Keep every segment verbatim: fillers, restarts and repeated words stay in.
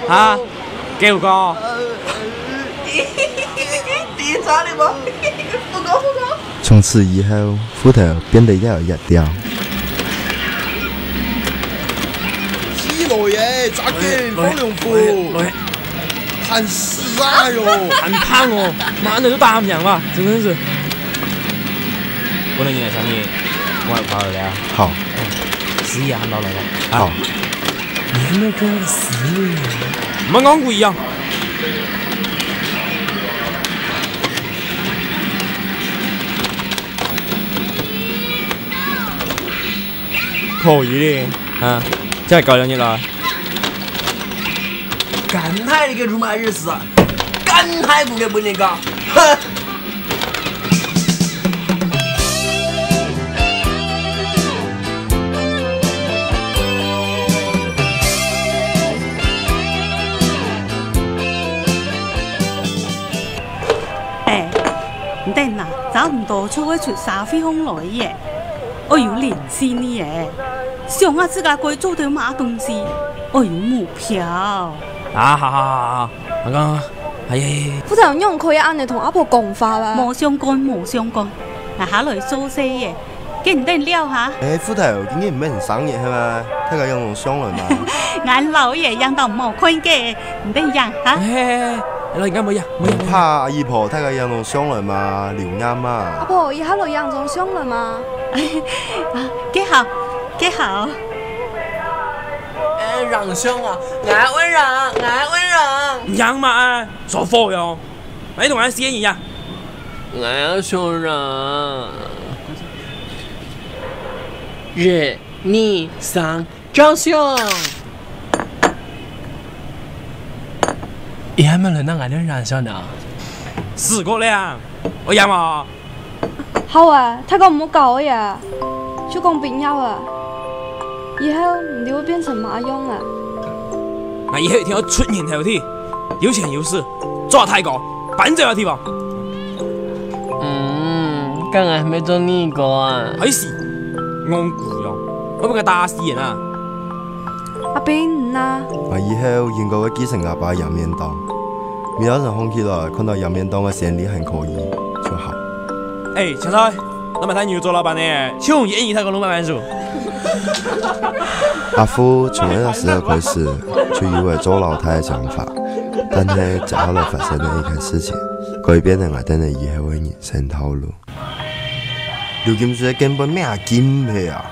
啊，九個。 第一查的吗？不高不高。 从此以后，斧头变得越来越刁。 起落耶，咋给方良福？喊死啊哟！ 很胖哦，慢的就打不赢嘛，真的是。不能赢上你，我跑了呀。 好。 十一喊到了吧？ 好。 你那个死人，没讲过一样。可以的，啊，这还搞两年了。 干海那个辱骂儿是，干海不给不能搞，哼！ 哎，唔得呐，找唔到就會出社會風來嘅，我要連線你嘅，上下自家貴做到買東西。我有目標。啊， 好好好好，我講，係係。 夫人用可以按你同阿婆講法啦。 冇相干，冇相干。嗱，下來做些嘢，跟唔得撩下。 誒，斧頭今日唔係唔生日係嘛？睇下有冇商量嘛？ 眼老爺養到冇虧嘅，唔得養嚇。 誒，你而家冇呀？ 唔怕阿姨婆睇下有冇商量嘛？聊啱啊。 阿婆，以後來養種商量嘛？ 啊，幾好，幾好。 让兄啊，俺温让，俺温让。 讓嘛，傻貨喲！你同俺試一樣。 俺兄讓。一、二、三，張兄。伊還沒輪到俺哋讓兄呢。 四個兩，我讓嘛。 好啊，他講唔好搞呀，就講不要啊。以後你會變成馬庸啊！ 我以後一定要出人頭地，有錢有勢，抓太高，搬這個地方。 嗯，剛才沒做你個啊？ 係是，戇固樣，我俾佢打死人啊！ 阿斌啊！ 我以後應該會繼承阿爸洋面檔，沒有人紅起來看到洋面檔嘅生意還可以就好。 哎，青菜，那麼他牛做老闆呢，請建議他個老闆辦事。 阿夫從那個時候開始就以為做老太嘅想法，但係接下來發生了一件事情，改變了我哋嘅以後嘅人生套路。劉金水根本咩金去啊！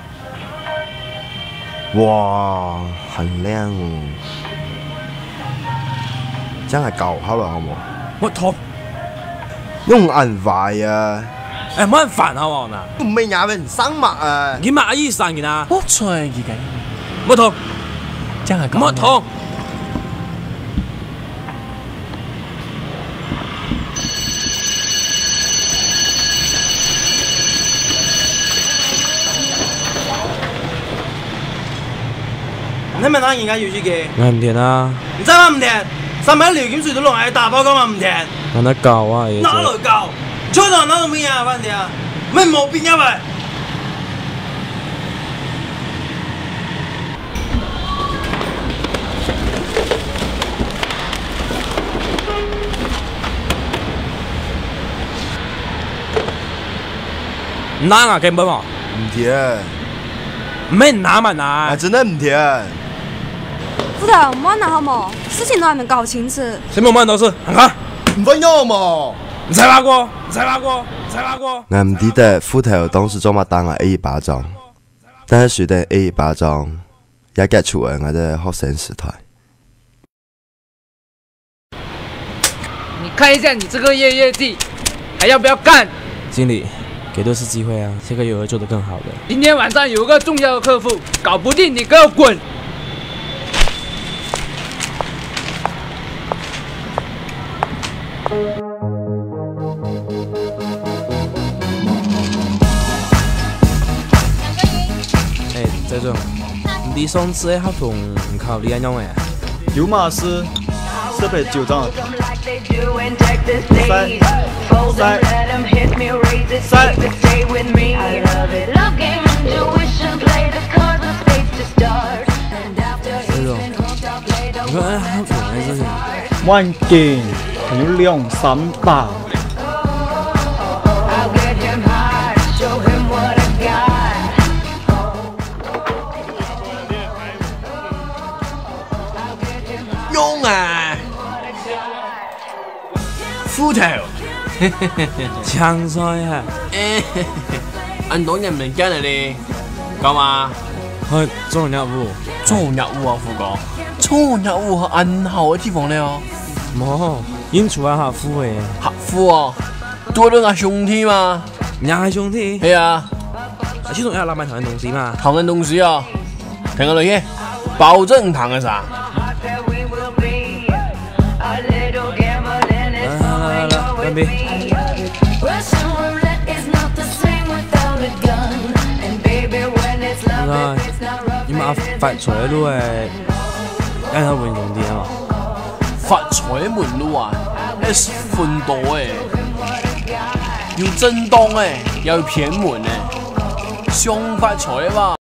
哇，很靚哦！這樣係搞好了好冇？ 我痛， 用眼壞啊！ 哎，冇人煩好唔好呐？ 唔係廿蚊生物啊！ 你買醫生嘅啊？ 我吹佢嘅， 冇痛， 這樣係搞冇痛。你咪拿人家遊戲機？我唔填啊！你真係唔填？上班劉金水都落嚟打報告嘛唔填？我得搞啊！哪來搞？廠長哪度咩啊？反正咩毛病啊喂！唔拿啊，根本嘛。 唔填。 唔係拿嘛拿。 係真係唔填。 夫頭唔好拿好冇？事情都還沒搞清楚。 什麼冇到事？看看。 唔分咗嘛？ 你才拉過，你才拉過，你才拉過。 我唔記得斧頭當時做乜打我 A 一巴掌，但係隨着 A 一巴掌也結束了我的學生時代。 你看一下你這個月業績，還要不要幹？ 經理，給多次機會啊，下個月會做得更好的。 今天晚上有個重要的客戶，搞不定你給我滾！ 哎，這種，你上次的合同唔靠你安樣誒？ 有馬是設備九張，三三三。 這種，你看合同。 萬件還有兩三百。 用啊！斧頭， 搶菜啊！ 按當人民間嚟咧，幹嘛？ 去做任務。 做任務啊，副哥。做任務係暗號嘅地方咧哦。 冇，演出下客户嘅。 客户哦，多咗個兄弟嘛。 也係兄弟。 係啊。 始終有老闆同樣東西嘛。 同樣東西啊，聽我嚟嘅，保證同嘅啥？ 來來來，準備。來，你媽發財路誒，一頭換用啲啊嘛。 發財門路啊，係分多誒，要正當誒，又要偏門誒，想發財嘛。